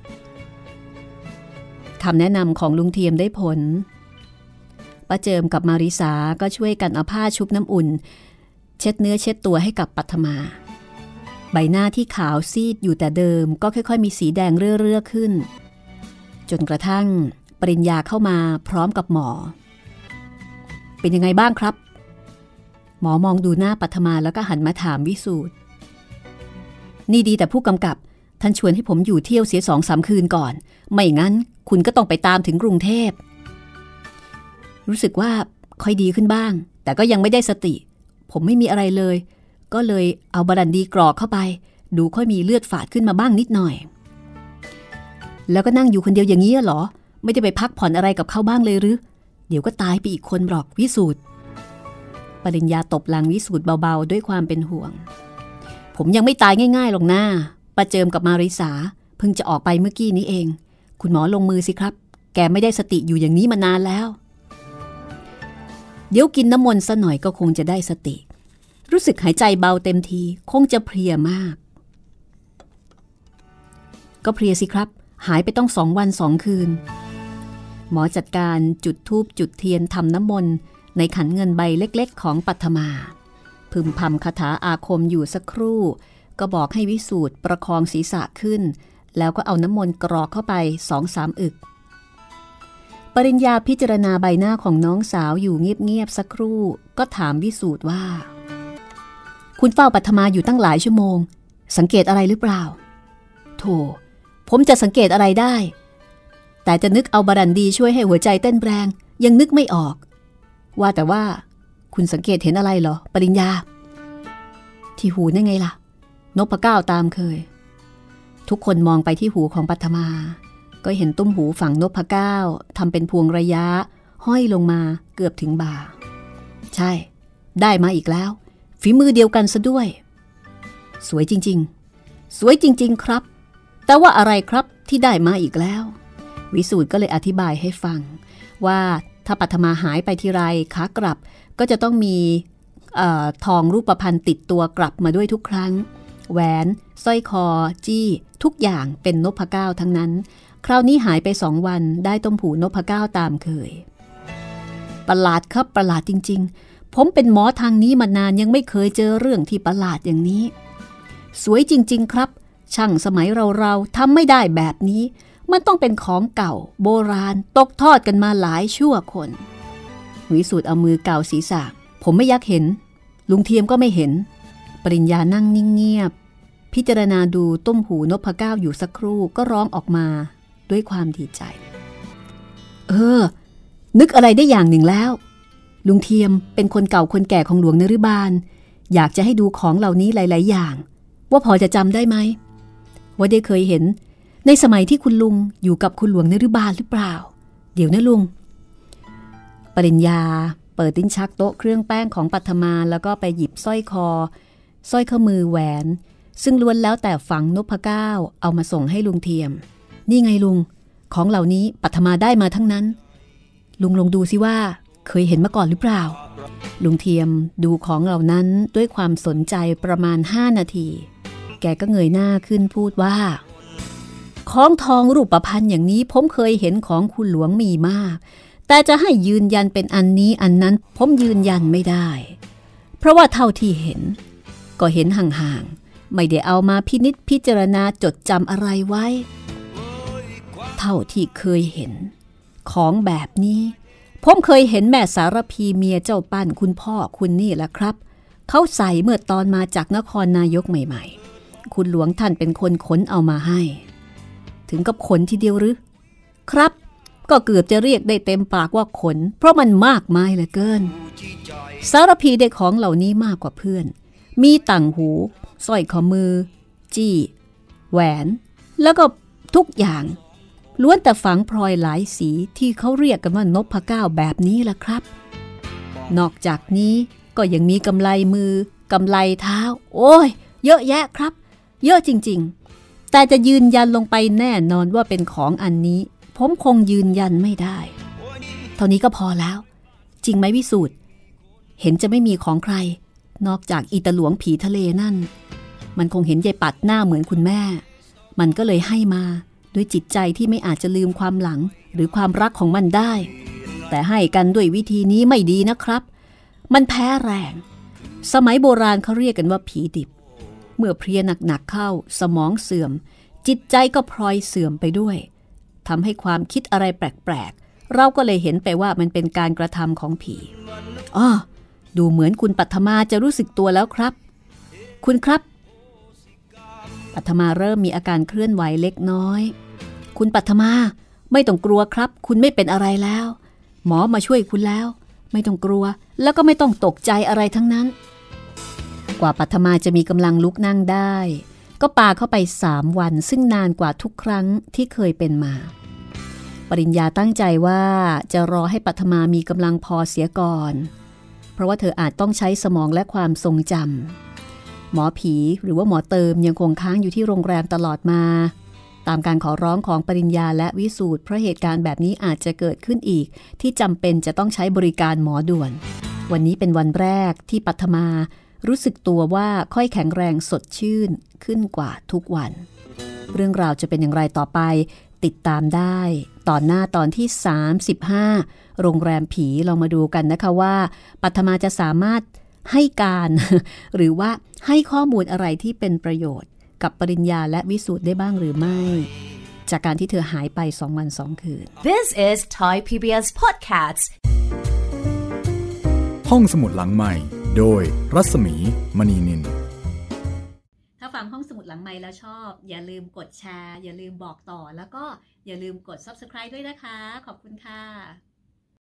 คำแนะนำของลุงเทียมได้ผลป้าเจิมกับมาริสาก็ช่วยกันเอาผ้าชุบน้ำอุ่นเช็ดเนื้อเช็ดตัวให้กับปัทมาใบหน้าที่ขาวซีดอยู่แต่เดิมก็ค่อยๆมีสีแดงเรื่อยๆขึ้นจนกระทั่งปริญญาเข้ามาพร้อมกับหมอเป็นยังไงบ้างครับหมอมองดูหน้าปัทมาแล้วก็หันมาถามวิสูตรนี่ดีแต่ผู้กำกับท่านชวนให้ผมอยู่เที่ยวเสียสองสามคืนก่อนไม่งั้นคุณก็ต้องไปตามถึงกรุงเทพรู้สึกว่าค่อยดีขึ้นบ้างแต่ก็ยังไม่ได้สติผมไม่มีอะไรเลยก็เลยเอาบารันดีกรอกเข้าไปดูค่อยมีเลือดฝาดขึ้นมาบ้างนิดหน่อยแล้วก็นั่งอยู่คนเดียวอย่างนี้เหรอไม่ได้ไปพักผ่อนอะไรกับเขาบ้างเลยหรือเดี๋ยวก็ตายไปอีกคนหรอกวิสูตรปริญญาตบหลังวิสูตรเบาๆด้วยความเป็นห่วงผมยังไม่ตายง่ายๆหรอกนะประเจิมกับมาริสาเพิ่งจะออกไปเมื่อกี้นี้เองคุณหมอลงมือสิครับแกไม่ได้สติอยู่อย่างนี้มานานแล้วเดี๋ยวกินน้ำมนต์ซะหน่อยก็คงจะได้สติรู้สึกหายใจเบาเต็มทีคงจะเพลียมากก็เพลียสิครับหายไปต้องสองวันสองคืนหมอจัดการจุดธูปจุดเทียนทำน้ำมนต์ในขันเงินใบเล็กๆของปัทมาพึมพำคาถาอาคมอยู่สักครู่ก็บอกให้วิสูตรประคองศีรษะขึ้นแล้วก็เอาน้ำมนต์กรอกเข้าไปสองสามอึกปริญญาพิจารณาใบหน้าของน้องสาวอยู่เงียบๆสักครู่ก็ถามวิสูตรว่าคุณเฝ้าปัทมาอยู่ตั้งหลายชั่วโมงสังเกตอะไรหรือเปล่าโธ่ผมจะสังเกตอะไรได้แต่จะนึกเอาบารันดีช่วยให้หัวใจเต้นแรงยังนึกไม่ออกว่าแต่ว่าคุณสังเกตเห็นอะไรเหรอปริญญาที่หูนั่นไงล่ะนพเก้าตามเคยทุกคนมองไปที่หูของปัทมาก็เห็นตุ้มหูฝั่งนพเก้าทำเป็นพวงระยะห้อยลงมาเกือบถึงบ่าใช่ได้มาอีกแล้วฝีมือเดียวกันซะด้วยสวยจริงๆสวยจริงๆครับแต่ว่าอะไรครับที่ได้มาอีกแล้ววิสูตรก็เลยอธิบายให้ฟังว่าถ้าปัทมาหายไปทีไรขากลับก็จะต้องมีเอ่อทองรูปพรรณติดตัวกลับมาด้วยทุกครั้งแหวนสร้อยคอจี้ทุกอย่างเป็นนพเก้าทั้งนั้นคราวนี้หายไปสองวันได้ต้มหูนพเก้าตามเคยประหลาดครับประหลาดจริงๆผมเป็นหมอทางนี้มานานยังไม่เคยเจอเรื่องที่ประหลาดอย่างนี้สวยจริงๆครับช่างสมัยเราเราทำไม่ได้แบบนี้มันต้องเป็นของเก่าโบราณตกทอดกันมาหลายชั่วคนวิสูตรเอามือเกาศีรษะผมไม่อยากเห็นลุงเทียมก็ไม่เห็นปริญญานั่งนิ่งเงียบพิจารณาดูต้มหูนพเก้าอยู่สักครู่ก็ร้องออกมาด้วยความดีใจเออนึกอะไรได้อย่างหนึ่งแล้วลุงเทียมเป็นคนเก่าคนแก่ของหลวงนฤบาลอยากจะให้ดูของเหล่านี้หลายๆอย่างว่าพอจะจำได้ไหมว่าได้เคยเห็นในสมัยที่คุณลุงอยู่กับคุณหลวงนฤบาลหรือเปล่าเดี๋ยวนะลุงปริญญาเปิดลิ้นชักโต๊ะเครื่องแป้งของปัทมาแล้วก็ไปหยิบสร้อยคอสร้อยข้อมือแหวนซึ่งล้วนแล้วแต่ฝังนพเก้าเอามาส่งให้ลุงเทียมนี่ไงลุงของเหล่านี้ปัทมาได้มาทั้งนั้นลุงลองดูสิว่าเคยเห็นมาก่อนหรือเปล่าลุงเทียมดูของเหล่านั้นด้วยความสนใจประมาณห้านาทีแกก็เงยหน้าขึ้นพูดว่าของทองรูปพรรณอย่างนี้ผมเคยเห็นของคุณหลวงมีมากแต่จะให้ยืนยันเป็นอันนี้อันนั้นผมยืนยันไม่ได้เพราะว่าเท่าที่เห็นก็เห็นห่างๆไม่ได้เอามาพินิจพิจารณาจดจำอะไรไว้เท่าที่เคยเห็นของแบบนี้ผมเคยเห็นแม่สารพีเมียเจ้าปั้นคุณพ่อคุณนี่แหละครับเขาใส่เมื่อตอนมาจากนครนายกใหม่ๆคุณหลวงท่านเป็นคนขนเอามาให้ถึงกับขนทีเดียวหรือครับก็เกือบจะเรียกได้เต็มปากว่าขนเพราะมันมากมายเหลือเกินสารพีได้ของเหล่านี้มากกว่าเพื่อนมีต่างหูสร้อยข้อมือจี้แหวนแล้วก็ทุกอย่างล้วนแต่ฝังพลอยหลายสีที่เขาเรียกกันว่านพเก้าแบบนี้ล่ะครับนอกจากนี้ก็ยังมีกำไลมือกำไลเท้าโอ้ยเยอะแยะครับเยอะจริงๆแต่จะยืนยันลงไปแน่นอนว่าเป็นของอันนี้ผมคงยืนยันไม่ได้เท่านี้ก็พอแล้วจริงไหมวิสูตรเห็นจะไม่มีของใครนอกจากอีตาหลวงผีทะเลนั่นมันคงเห็นยายปัดหน้าเหมือนคุณแม่มันก็เลยให้มาด้วยจิตใจที่ไม่อาจจะลืมความหลังหรือความรักของมันได้แต่ให้กันด้วยวิธีนี้ไม่ดีนะครับมันแพ้แรงสมัยโบราณเขาเรียกกันว่าผีดิบเมื่อเพลียหนักๆเข้าสมองเสื่อมจิตใจก็พลอยเสื่อมไปด้วยทำให้ความคิดอะไรแปลกๆเราก็เลยเห็นไปว่ามันเป็นการกระทำของผีอ้อดูเหมือนคุณปัทมาจะรู้สึกตัวแล้วครับคุณครับปัทมาเริ่มมีอาการเคลื่อนไหวเล็กน้อยคุณปัทมาไม่ต้องกลัวครับคุณไม่เป็นอะไรแล้วหมอมาช่วยคุณแล้วไม่ต้องกลัวแล้วก็ไม่ต้องตกใจอะไรทั้งนั้นกว่าปัทมาจะมีกำลังลุกนั่งได้ก็ปาเข้าไปสามวันซึ่งนานกว่าทุกครั้งที่เคยเป็นมาปริญญาตั้งใจว่าจะรอให้ปัทมามีกำลังพอเสียก่อนเพราะว่าเธออาจต้องใช้สมองและความทรงจำหมอผีหรือว่าหมอเติมยังคงค้างอยู่ที่โรงแรมตลอดมาตามการขอร้องของปริญญาและวิสูตรเพราะเหตุการณ์แบบนี้อาจจะเกิดขึ้นอีกที่จำเป็นจะต้องใช้บริการหมอด่วนวันนี้เป็นวันแรกที่ปัทมารู้สึกตัวว่าค่อยแข็งแรงสดชื่นขึ้นกว่าทุกวันเรื่องราวจะเป็นอย่างไรต่อไปติดตามได้ตอนหน้าตอนที่สามสิบห้าโรงแรมผีลองมาดูกันนะคะว่าปัทมาจะสามารถให้การ หรือว่าให้ข้อมูลอะไรที่เป็นประโยชน์กับปริญญาและวิสูตรได้บ้างหรือไม่จากการที่เธอหายไปสองวันสองคืน This is Thai พี บี เอส Podcast ห้องสมุดหลังใหม่โดยรัศมีมณีนินถ้าฟังห้องสมุดหลังใหม่แล้วชอบอย่าลืมกดแชร์อย่าลืมบอกต่อแล้วก็อย่าลืมกด ซับสไครบ์ ด้วยนะคะขอบคุณค่ะ